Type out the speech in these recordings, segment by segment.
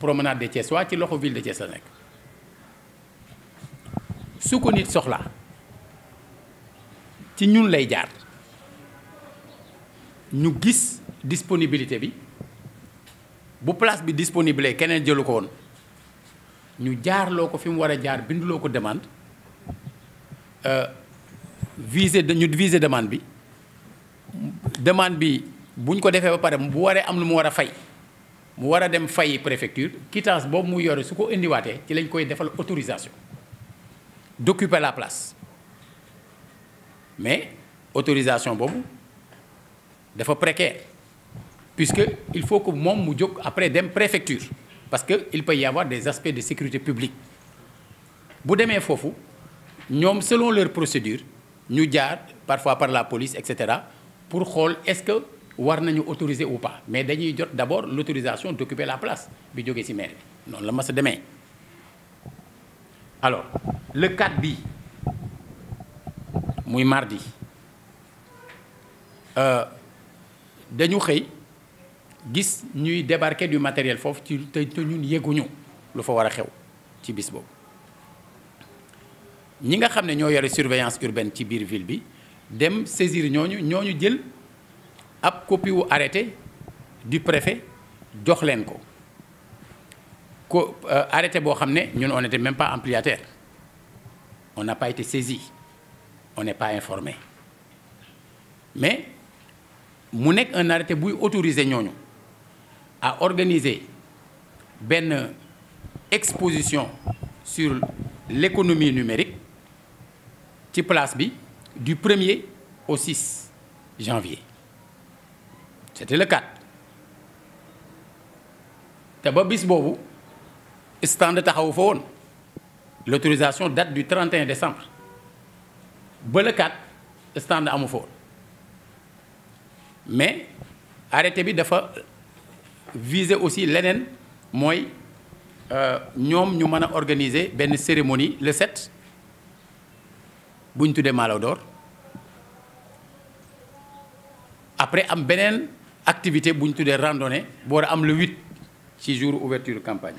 promenade de Thiès waa ci loxo ville de Thiès la nekk su ko nit soxlaa ci ñun lay jaar ñu gis disponibilité bi bu place bi disponible keneen jëlu ko woon ñu jaarloo ko fi mu war a jaar binduloo ko demande viser demande bi buñ ko defee ba pare bu waree am lu mu war a fay mu war a dem fay préfecture quittance boobu mu yore su ko indiwaatee ci lañ koy defal autorisation d'occuper la place mais autorisation boobu dafa précaire puisque il faut que moom mu jóg après dem préfecture parce que il peut y avoir des aspects de sécurité publique bu demee foofu ñoom selon leur procédure ñu jaar parfois par la police et cetera pour xool est-ce que war nañu autoriser ou pas mais dañuy jot d'abord l'autorisation d'occuper la place bi jógee ci maire bi noonu la ma sa demee alors le 4 bi muy mardi dañu xëy gis ñuy débarquer du matériel foofu ci te ñun yëguñu lu fa war a xew ci bis boobu ñi nga xam ne ñoo yore surveillance urbaine ci biir ville bi dem saisir ñooñu jël ab copie wu arrêté du préfet jox leen ko arrêté boo xam ne ñun on n'était même pas ampliataire on n'a pas été saisi on n'est pas informé mais mu nekk un arrêté buy autoriser ñooñu à organiser benn exposition sur l'économie numérique ci place bi du 1er au 6 janvier c'était le 4 te ba bis boobu stand taxawu fa woon l'autorisation date du 31 décembre ba le 4 stand amu fa woon mais arrêté bi dafa viser aussi leneen mooy ñoom ñu mën a organiser benn cérémonie le 7 bu ñu tuddee Malaw d'Or après am beneen activité bu ñu tuddee randonnée bu war a am le 8 ci jour ouverture campagne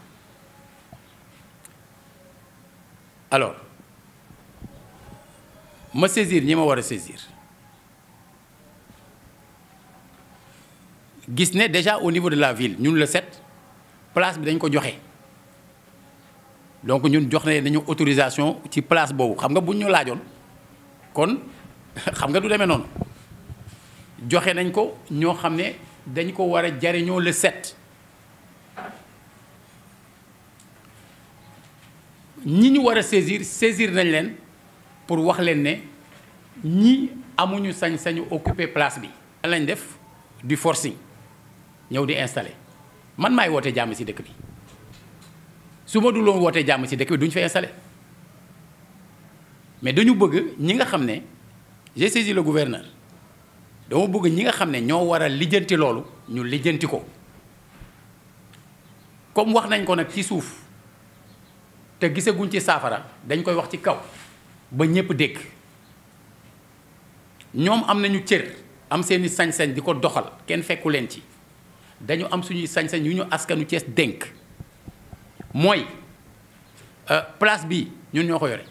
alors ma saisir ñi ma war a saisir gis ne déjà au niveau de la ville ñun le 7 place bi dañ ko joxe donc ñun jox nañu autorisation ci place boobu xam nga buñ ñu laajoon kon xam nga du demee noonu joxe nañ ko ñoo xam ne dañ ko war a jariñoo le 7 ñi ñu war a saisir nañ leen pour wax leen ne ñi amuñu sañ-sañu occuper place bi. lañ def du forcing ñëw di installer man maay woote jàmm ci dëkk bi su ma duloon wootee jàmm ci dëkk bi duñ fa installer mais dañu bëgg ñi nga xam ne j'ai saisi le gouverneur dama bëgg ñi nga xam ne ñoo war a lijjanti loolu ñu lijjanti ko comme wax nañ ko nag ci suuf te gisaguñ ci saafara dañ koy wax ci kaw ba ñépp dégg ñoom am nañu cër am seeni sañ-sañ di ko doxal kenn fekku leen ci dañu am suñuy sañ-sañ yu ñu askanu Thiès dénk mooy place bi ñun ñoo ko yore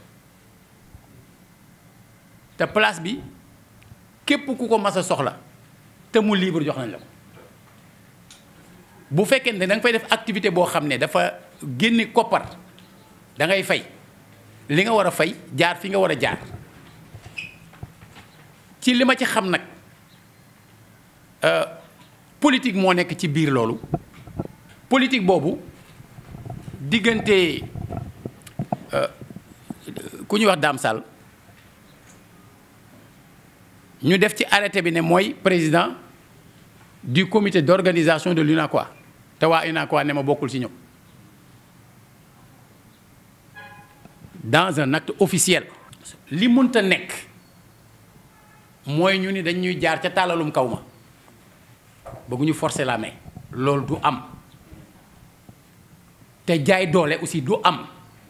te place bi képp ku ko mas a soxla te mu libre jox nañ la ko bu fekkee ne da nga fay def activité boo xam ne dafa génne koppar da ngay fay li nga war a fay jaar fi nga war a jaar ci li ma ci xam nag politique moo nekk ci biir loolu politique boobu diggante ku ñuy wax Dame Sall ñu def ci arrêté bi ne mooy président du comité d'organisation de l'UNACOIS te waa UNACOIS ne ma bokkul ci ñoom dans un acte officiel. li mënta nekk mooy ñu ni dañ ñuy jaar ca tàllalum kaw ma bëgguñu forcer la main loolu du am te jaay doole aussi du am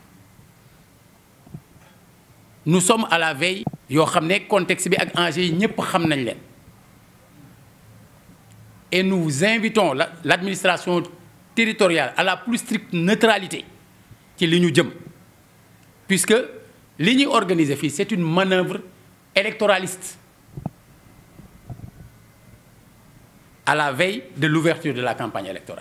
nous sommes à la veille yoo xam ne contexte bi ak enjeux yi ñëpp xam nañ leen et nous invitons l'administration territoriale à la plus stricte neutralité ci li ñu jëm puisque li ñuy organiser fii c'est une manœuvre électoraliste à la veille de l'ouverture de la campagne électorale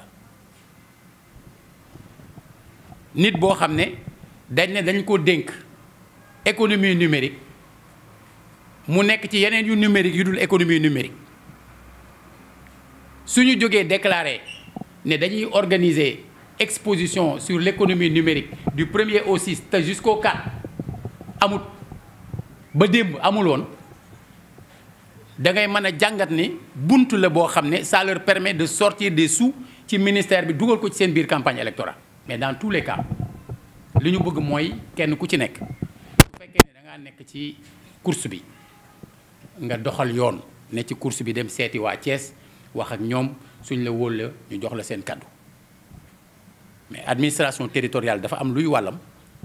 nit boo xam ne dañ ko dénk économie numérique mu nekk ci yeneen yu numérique yu dul économie numérique su ñu jógee déclarer ne dañuy organiser exposition sur l'économie numérique du 1er au 6 te jusqu'au 4 amut ba démb amul woon da ngay mën a jàngat ni bunt la boo xam ne ça leur permet de sortir des sous ci ministère bi dugal ko ci seen biir campagne électorale mais dans tous les cas li ñu bëgg mooy kenn ku ci nekk bu fekkee ne da ngaa nekk ci course bi nga doxal yoon ne ci course bi dem seeti waa Thiès wax ak ñoom suñ la wóol ñu jox la seen kàddu mais administration territoriale dafa am luy wàllam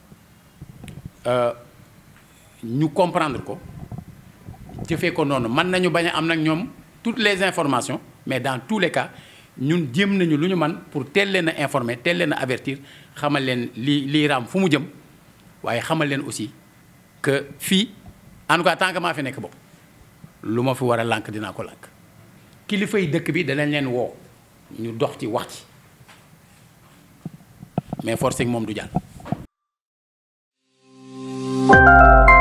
ñu comprendre ko jëfee ko noonu mën nañu bañ a am nag ñoom toutes les informations mais dans tous les cas ñun jéem nañu lu ñu man pour teel leen a informer teel leen a avertir xamal leen lii raam fu mu jëm waaye xamal leen aussi que fii en tout cas tant que maa fi nekk bopp lu ma fi war a lànk dinaa ko lànk kilifa yi dëkk bi danañ leen woo ñu dox ci wax ci mais forcing moom du jàll.